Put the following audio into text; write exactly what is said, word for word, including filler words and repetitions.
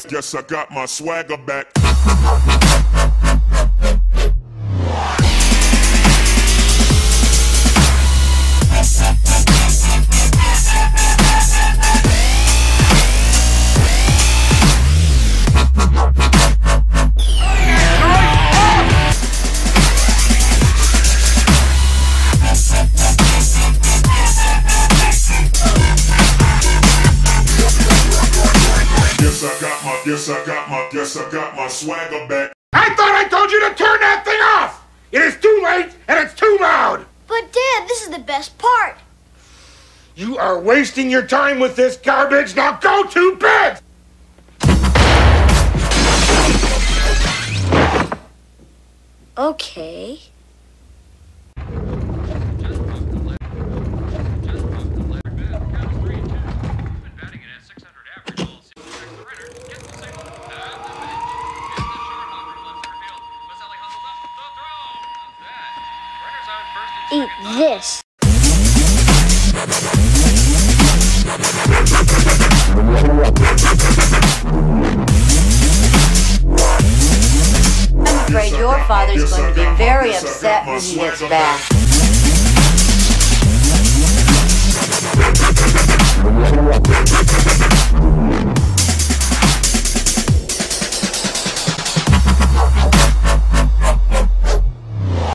Guess I got my swagger back. Guess I got my, guess I got my, guess I got my swagger back. I thought I told you to turn that thing off! It is too late and it's too loud! But Dad, this is the best part. You are wasting your time with this garbage. Now go to bed! Okay. Eat this. I'm afraid your father's going to be very upset when he gets back.